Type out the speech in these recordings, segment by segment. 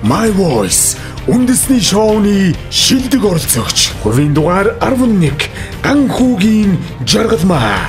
My Voice үндэсний шоуны шилдэг оролцогч. Хувийн дугаар 11 Ганхүүгийн жаргалмаа.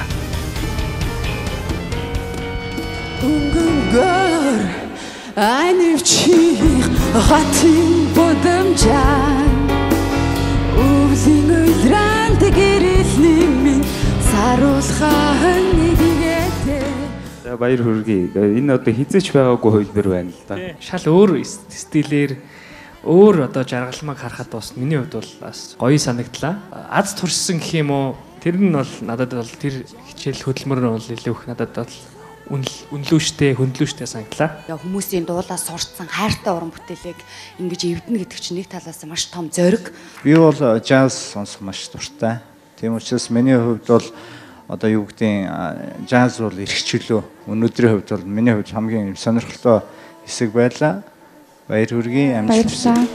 Өнгөнгөр анивчих хатин бодамжаа өвлийн уйлраанд гэрэлний минь саруулхаа нэггээтэй. Баяр хүргэе. Энэ одоо хизээч байгаагүй хөлбөр байна л да. Шал өөр стилээр өөр одоо жаргалмаг харахад бас миний хувьд бол бас гоё санагдлаа. Аз туршсан гэх юм уу? Тэр нь бол надад бол тэр хичээл хөдөлмөр нь бол илүү их надад бол үнэлүүштэй, хөндлүүштэй санагдлаа. Хүмүүсийн дуулаас сурцсан хайртай уран бүтээлийг ингэж эвдэнэ гэдэг чинь нэг талаас маш том зориг. Би бол jazz сонсох маш дуртай. Тийм учраас миний хувьд бол одоо юу гэдгийг jazz бол эрхчлөө. Өнөөдрийн хувьд бол миний хувьд хамгийн сонирхолтой хэсэг байлаа. Баяр хүргэе, амжилт.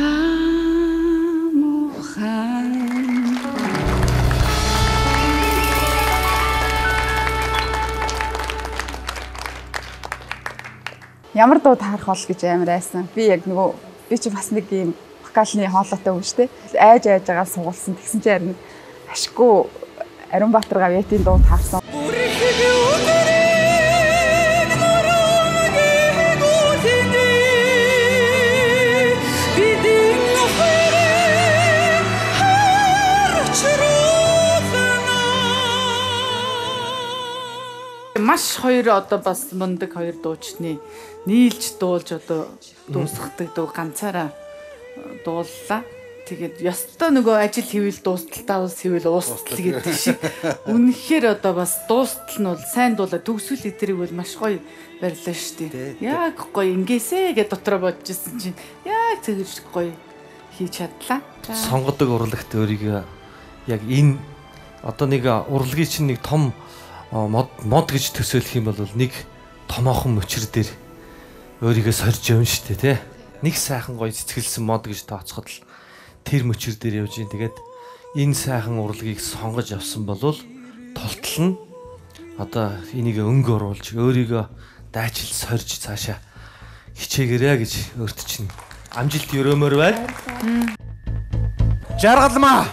Ямар дуу таарах бол гэж амар айсан. Би яг би чи бас нэг юм вокалны хоолойтой хүн шүү дээ. Айж байгаа сугуулсан. Тэгсэн чи харин ашгүй Ариун Баатар гавьятын дуу таарсан. Маш хоёр одоо бас мундаг хоёр дуучны нийлж дуулж одоо дуусгадаг дуу ганцаараа дууллаа. Тэгээд ёстой нөгөө ажил хийвэл дуусталтаа ус хийвэл уустал гэдэг шиг. Үнэхээр одоо бас дуустал нь бол сайн дуулаа төгсөл эдрийг бол маш гоё барьлаа шүү дээ. Яг гоё ингээсэ гэж дотроо бодож ирсэн чинь яг тэгж гоё хийж чадлаа. Сонгодог урлагт өөрийгөө яг энэ одоо нэг урлагийн чинь нэг том мод гэж төсөөлөх юм бол нэг томоохон мөчр дээр өөрийгөө сорж явна шүү дээ, тий. Нэг сайхан гоё цэцгэлсэн мод гэж тооцоход л тэр мөчр дээр явж ийн. Тэгээд энэ сайхан урлагийг сонгож авсан бол толтол нь одоо энийг өнгө оруулж өөрийгөө дайчил сорж цаашаа хичээгээрэй гэж өөрт чинь амжилт өрөмөр байна. Жаргалмаа.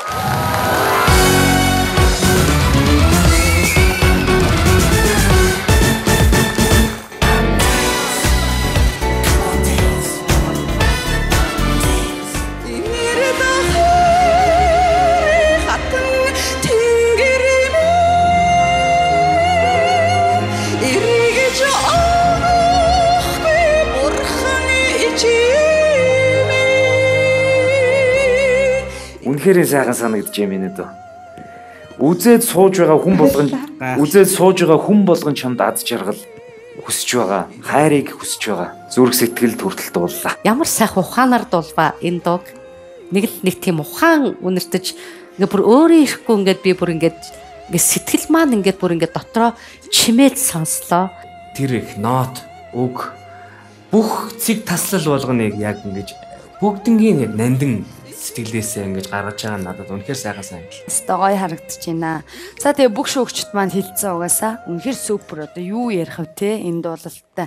Үнэхээр сайхан санагдаж юм энэ дөө. Үзээд сууж байгаа хүн болгон чамд аз жаргал хүсэж байгаа, хайрыг хүсэж байгаа. Зүрх сэтгэл хүртэл дууллаа. Ямар сайхан ухаанаар дуулва энэ дууг. Нэг тийм ухаан үнэртэж ингээ бүр өөрөө ирэхгүй ингээд би бүр ингээд сэтгэл маань ингээд бүр ингээд дотроо чимээд сонслоо. Тэр их нот, үг бүх цэг таслал болгоныг яг ингэж бүгднгийн яг нандин сэтгэлээсээ ингэж гаргаж байгаа надад үнэхээр сайхан санагдал. Өстой гоё харагдаж байна. За тэгээ бүх шүүгчд маань хэлцэн угаасаа үнэхээр супер одоо юу ярих вэ те энэ дуулалттай.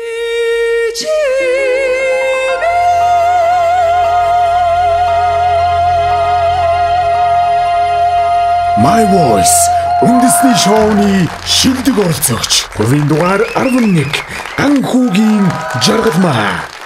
My Voice үндэсний шоуны шилдэг оролцогч. Хувийн дугаар 11 Ганхүүгийн жаргалмаа.